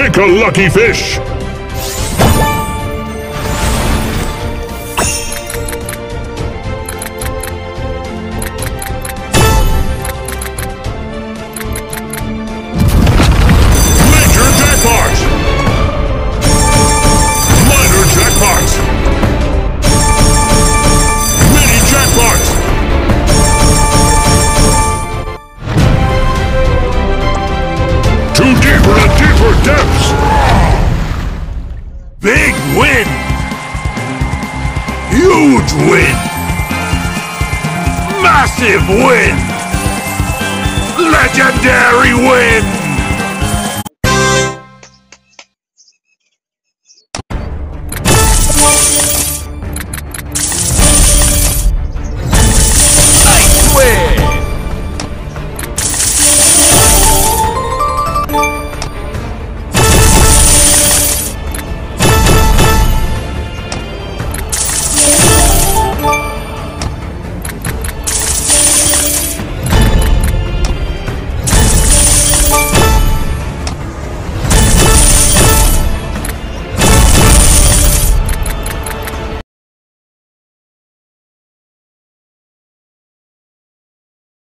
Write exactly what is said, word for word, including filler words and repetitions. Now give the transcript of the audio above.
Pick a lucky fish! Major jackpot! Minor jackpot! Mini jackpot! To deeper and deeper depths! Big win! Huge win! Massive win! Legendary win!